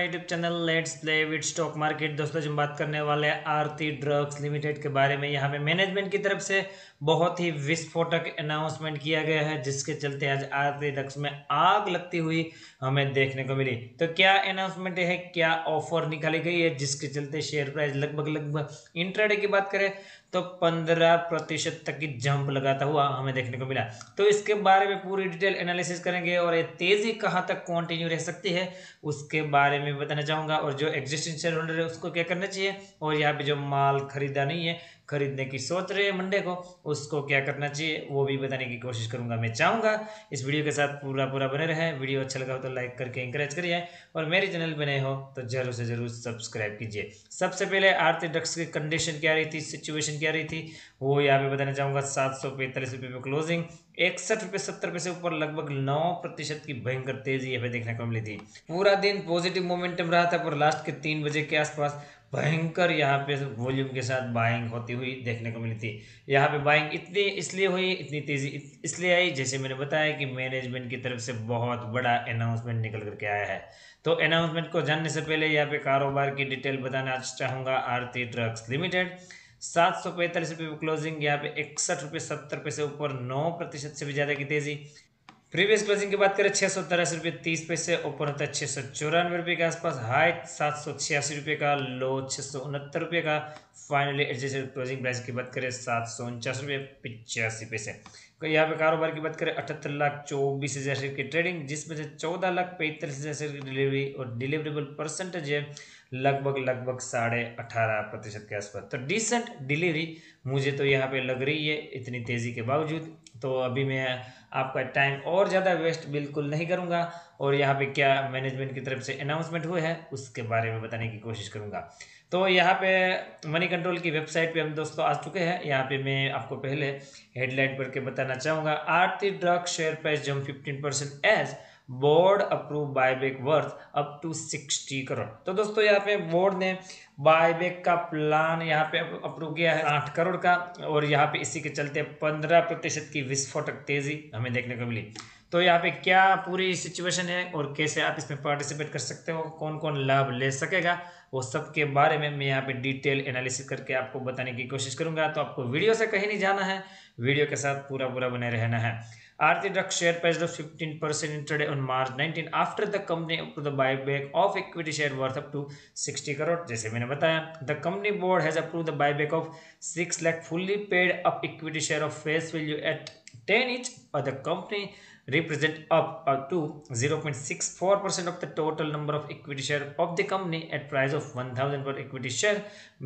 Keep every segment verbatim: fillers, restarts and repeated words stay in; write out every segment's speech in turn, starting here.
YouTube channel let's play with stock market. दोस्तों जो हम बात करने वाले हैं आरती ड्रग्स लिमिटेड के बारे में। यहाँ पे मैनेजमेंट की तरफ से बहुत ही विस्फोटक अनाउंसमेंट किया गया है, जिसके चलते आज आरती ड्रग्स में आग लगती हुई हमें देखने को मिली। तो क्या अनाउंसमेंट है, क्या ऑफर निकाली गई है जिसके चलते शेयर प्राइस लगभग लगभग इंट्राडे की बात करें तो पंद्रह प्रतिशत तक की जंप लगाता हुआ हमें देखने को मिला। तो इसके बारे में पूरी डिटेल एनालिसिस करेंगे और ये तेजी कहां तक कंटिन्यू रह सकती है उसके बारे में बताना चाहूंगा। और जो एग्जिस्टिंग शेयर होल्डर है उसको क्या करना चाहिए, और यहाँ पे जो माल खरीदा नहीं है, खरीदने की सोच रहे हैं मंडे को, उसको क्या करना चाहिए वो भी बताने की कोशिश करूंगा। मैं चाहूंगा इस वीडियो के साथ पूरा पूरा बने रहे। वीडियो अच्छा लगा हो तो लाइक करके इंकरेज करिए और मेरे चैनल पर नए हो तो जरूर से जरूर सब्सक्राइब कीजिए। सबसे पहले आरती ड्रग्स की कंडीशन क्या रही थी, सिचुएशन क्या रही थी, वो यहाँ पे बताना चाहूंगा। सात सौ पैंतालीस रुपये पे क्लोजिंग, इकसठ रुपये सत्तर पैसे ऊपर लगभग नौ प्रतिशत की भयंकर तेजी यहाँ पे देखने को मिली थी। पूरा दिन पॉजिटिव मोमेंटम रहा था, पर लास्ट के तीन बजे के आसपास भयंकर यहाँ पे वॉल्यूम के साथ बाइंग होती हुई देखने को मिली थी। यहाँ पे बाइंग इतनी इसलिए हुई, इतनी तेजी इसलिए आई, जैसे मैंने बताया कि मैनेजमेंट की तरफ से बहुत बड़ा अनाउंसमेंट निकल करके आया है। तो अनाउंसमेंट को जानने से पहले यहाँ पे कारोबार की डिटेल बताना चाहूंगा। आरती ड्रग्स लिमिटेड सात सौ पैंतालीस रुपये क्लोजिंग, यहाँ पे इकसठ रुपये सत्तर पैसे ऊपर नौ प्रतिशत से भी ज्यादा की तेजी। प्रीवियस क्लोजिंग की बात करें छह सौ तिरासी रुपये तीस पैसे, ऊपर होता है छह सौ चौरानवे रुपये के आसपास, हाई सात सौ छियासी रुपये का, लो छह सौ उनहत्तर रुपये का। फाइनली एडजस्टेड क्लोजिंग प्राइस की बात करें सात सौ उनचास रुपये पिचासी पैसे। यहाँ पे कारोबार की बात करें अठहत्तर लाख चौबीस हजार शेयर की ट्रेडिंग, जिसमें से चौदह लाख पैंतालीस हजार शेयर की डिलीवरी और डिलीवरेबल परसेंटेज है लगभग लगभग साढ़े अठारह प्रतिशत के आसपास। तो डिसेंट डिलीवरी मुझे तो यहाँ पे लग रही है इतनी तेजी के बावजूद। तो अभी मैं आपका टाइम और ज़्यादा वेस्ट बिल्कुल नहीं करूँगा और यहाँ पे क्या मैनेजमेंट की तरफ से अनाउंसमेंट हुए हैं उसके बारे में बताने की कोशिश करूँगा। तो यहाँ पे मनी कंट्रोल की वेबसाइट पे हम दोस्तों आ चुके हैं। यहाँ पे मैं आपको पहले हेडलाइन पढ़ के बताना चाहूँगा। Aarti drugs share price jump fifteen percent as board approve buyback worth up to sixty crore. तो दोस्तों यहाँ पे बोर्ड ने बायबैक का प्लान यहाँ पे अप्रूव किया है आठ करोड़ का, और यहाँ पे इसी के चलते पंद्रह प्रतिशत की विस्फोटक तेजी हमें देखने को मिली। तो यहाँ पे क्या पूरी सिचुएशन है और कैसे आप इसमें पार्टिसिपेट कर सकते हो, कौन कौन लाभ ले सकेगा, वो सब के बारे में मैं यहाँ पे डिटेल एनालिसिस करके आपको बताने की कोशिश करूंगा। तो आपको वीडियो से कहीं नहीं जाना है, वीडियो के साथ पूरा पूरा बने रहना है। Aarti Drugs share price of fifteen percent intraday on March nineteenth after the company approved the buyback of equity share worth up to sixty crore। जैसे मैंने बताया, the company board has approved the buyback of six lakh fully paid up equity share of face value at ten each, or the company represent up to zero point six four percent of the total number of equity share of the company at price of one thousand per equity share,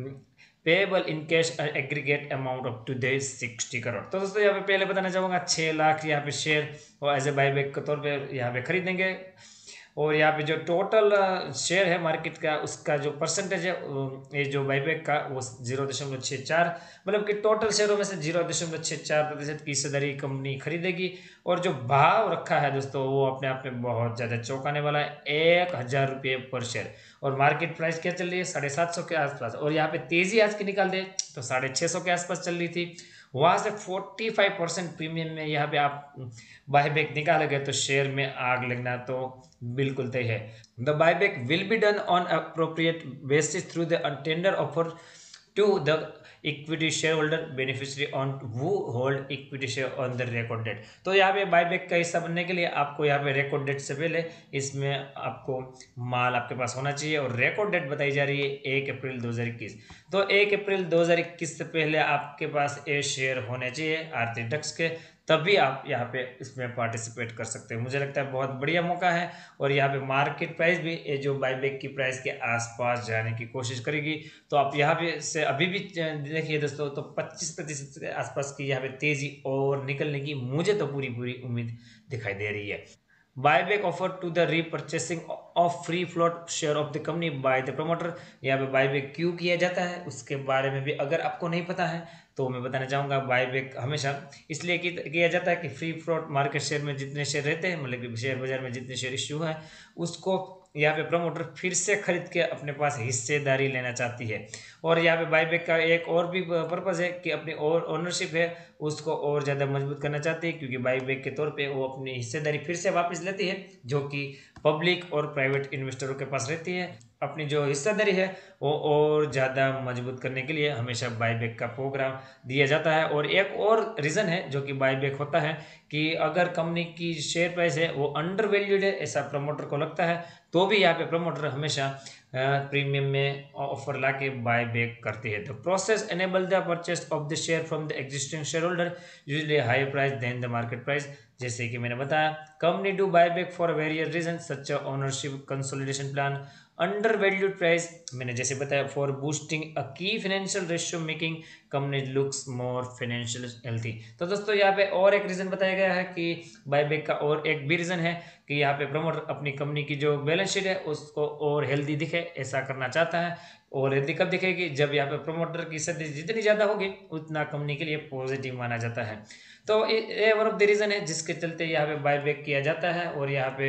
payable in cash aggregate amount of to the sixty crore. तो दोस्तों यहाँ पे पहले बताना चाहूँगा छः लाख यहाँ पे शेयर और एज ए बाईबैक के तौर पे यहाँ पे खरीदेंगे, और यहाँ पे जो टोटल शेयर है मार्केट का उसका जो परसेंटेज है ये जो बाईबैक का वो जीरो दशमलव छः चार, मतलब कि टोटल शेयरों में से जीरो दशमलव छः चार प्रतिशत की हिस्सेदारी कंपनी खरीदेगी। और जो भाव रखा है दोस्तों वो अपने आप में बहुत ज़्यादा चौंकाने वाला है, एक हज़ार रुपये पर शेयर, और मार्केट प्राइस क्या चल रही है साढ़े सात सौ के आसपास। और यहाँ पे तेजी आज की निकाल दे तो साढ़े छः सौ के आसपास चल रही थी, वहां से पैंतालीस परसेंट प्रीमियम में यहाँ पे आप बायबैक निकालोगे तो शेयर में आग लगना तो बिल्कुल तय है। The buyback will be done on appropriate basis through the tender offer to the equity shareholder beneficiary on who hold equity share on the record date। तो यहाँ पे बायबैक का हिस्सा बनने के लिए आपको यहाँ पे रिकॉर्ड डेट से पहले इसमें आपको माल आपके पास होना चाहिए, और रिकॉर्ड डेट बताई जा रही है एक अप्रैल दो हज़ार इक्कीस। तो एक अप्रैल दो हज़ार इक्कीस से पहले आपके पास ये शेयर होने चाहिए आरती ड्रग्स के, तभी आप यहाँ पे इसमें पार्टिसिपेट कर सकते हैं। मुझे लगता है बहुत बढ़िया मौका है, और यहाँ पे मार्केट प्राइस भी ये जो बायबैक की प्राइस के आसपास जाने की कोशिश करेगी। तो आप यहाँ पे से अभी भी देखिए दोस्तों, तो पच्चीस प्रतिशत के आसपास की यहाँ पे तेजी और निकलने की मुझे तो पूरी पूरी उम्मीद दिखाई दे रही है। Buyback offer to the repurchasing of free float share of the company by the promoter. यहाँ पे बायबैक क्यों किया जाता है उसके बारे में भी अगर आपको नहीं पता है तो मैं बताना चाहूँगा। बायबैक हमेशा इसलिए किया जाता है कि फ्री फ्लोट मार्केट शेयर में जितने शेयर रहते हैं, मतलब कि शेयर बाजार में जितने शेयर इश्यू है उसको यहाँ पे प्रमोटर फिर से खरीद के अपने पास हिस्सेदारी लेना चाहती है। और यहाँ पे बाईबैक का एक और भी पर्पज़ है कि अपनी और ओनरशिप है उसको और ज़्यादा मजबूत करना चाहती है, क्योंकि बाईबैक के तौर पे वो अपनी हिस्सेदारी फिर से वापस लेती है जो कि पब्लिक और प्राइवेट इन्वेस्टरों के पास रहती है। अपनी जो हिस्सेदारी है वो और ज़्यादा मजबूत करने के लिए हमेशा बाईबैक का प्रोग्राम दिया जाता है। और एक और रीज़न है जो कि बाईबैक होता है कि अगर कंपनी की शेयर प्राइस है वो अंडर वैल्यूड है ऐसा प्रमोटर को लगता है, तो भी यहाँ पे प्रमोटर हमेशा प्रीमियम में ऑफर ला के बाय बैक करती है। The process enable the purchase of the share from the existing share holder usually higher price than the market price. जैसे कि मैंने बताया, company do buy back for various reason such ownership consolidation plan, under valued price, मैंने जैसे बताया, for boosting a key financial ratio making company looks more financial healthy. तो दोस्तों यहाँ पे और एक रीजन बताया गया है कि बायबैक का और एक भी रीजन है कि यहाँ पे प्रमोटर अपनी कंपनी की जो बैलेंस शीट है उसको और हेल्दी दिखे, ऐसा करना चाहता है। और हेल्दी कब दिखेगी? जब यहाँ पे प्रमोटर की सदी जितनी ज़्यादा होगी उतना कंपनी के लिए पॉजिटिव माना जाता है। तो ये वन ऑफ द रीज़न है जिसके चलते यहाँ पे बायबैक किया जाता है। और यहाँ पे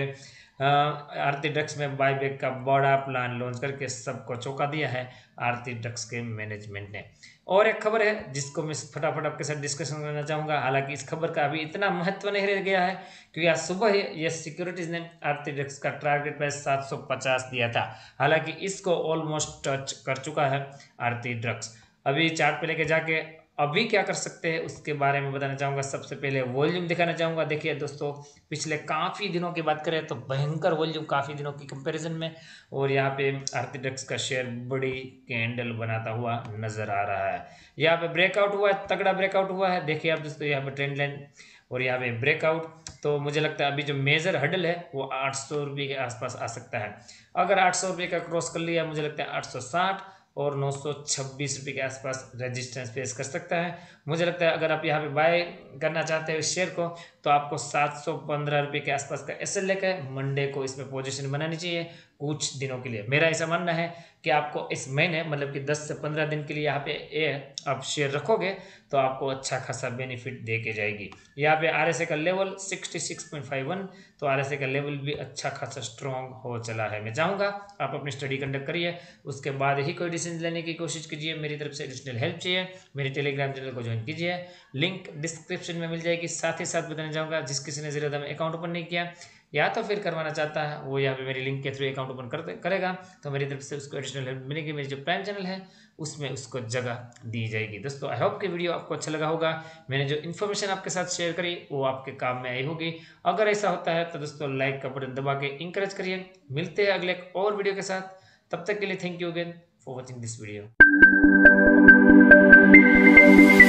आरती ड्रग्स में बायबैक का बड़ा प्लान लॉन्च करके सबको चौंका दिया है आरती ड्रग्स के मैनेजमेंट ने। और एक खबर है जिसको मैं फटाफट आपके साथ डिस्कशन करना चाहूँगा, हालांकि इस खबर का अभी इतना महत्व नहीं रह गया है क्योंकि आज सुबह ही ये सिक्योरिटीज ने आरती ड्रग्स का टारगेट प्राइस सात सौ पचास दिया था, हालांकि इसको ऑलमोस्ट टच कर चुका है आरती ड्रग्स। अभी चार्ट पे लेके जाके अभी क्या कर सकते हैं उसके बारे में बताना चाहूँगा। सबसे पहले वॉल्यूम दिखाना चाहूँगा। देखिए दोस्तों, पिछले काफ़ी दिनों की बात करें तो भयंकर वॉल्यूम काफ़ी दिनों की कंपैरिजन में, और यहाँ पे आरती ड्रग्स का शेयर बड़ी कैंडल बनाता हुआ नजर आ रहा है। यहाँ पे ब्रेकआउट हुआ है, तगड़ा ब्रेकआउट हुआ है। देखिए आप दोस्तों यहाँ पे ट्रेंड लाइन और यहाँ पे ब्रेकआउट, तो मुझे लगता है अभी जो मेजर हडल है वो आठ सौ रुपये के आसपास आ सकता है। अगर आठ सौ रुपये का क्रॉस कर लिया, मुझे लगता है आठ सौ साठ और नौ सौ छब्बीस रुपये के आसपास रेजिस्टेंस फेस कर सकता है। मुझे लगता है अगर आप यहाँ पे बाय करना चाहते हो इस शेयर को तो आपको सात सौ पंद्रह रुपये के आसपास का एसएल लेकर मंडे को इसमें पोजीशन बनानी चाहिए कुछ दिनों के लिए। मेरा ऐसा मानना है कि आपको इस महीने मतलब कि दस से पंद्रह दिन के लिए यहाँ पे ए आप शेयर रखोगे तो आपको अच्छा खासा बेनिफिट दे के जाएगी। यहाँ पे आरएसए का लेवल छियासठ पॉइंट इक्यावन, तो आरएसए का लेवल भी अच्छा खासा स्ट्रॉन्ग हो चला है। मैं चाहूँगा आप अपनी स्टडी कंडक्ट करिए, उसके बाद ही कोई डिसीजन लेने की कोशिश कीजिए। मेरी तरफ से एडिशनल हेल्प चाहिए, मेरे टेलीग्राम चैनल को ज्वाइन कीजिए, लिंक डिस्क्रिप्शन में मिल जाएगी। साथ ही साथ बताना चाहूँगा जिस किसी ने ज़्यादा में अकाउंट ओपन नहीं किया या तो फिर करवाना चाहता है वो यहाँ पे मेरी लिंक के थ्रू अकाउंट ओपन कर करेगा तो मेरी तरफ से उसको एडिशनल हेल्प मिलेगी। मेरी जो प्राइम चैनल है उसमें उसको जगह दी जाएगी। दोस्तों आई होप कि वीडियो आपको अच्छा लगा होगा, मैंने जो इन्फॉर्मेशन आपके साथ शेयर करी वो आपके काम में आई होगी। अगर ऐसा होता है तो दोस्तों लाइक का बटन दबा के इंकरेज करिए। मिलते हैं अगले और वीडियो के साथ, तब तक के लिए thank you again for watching this video.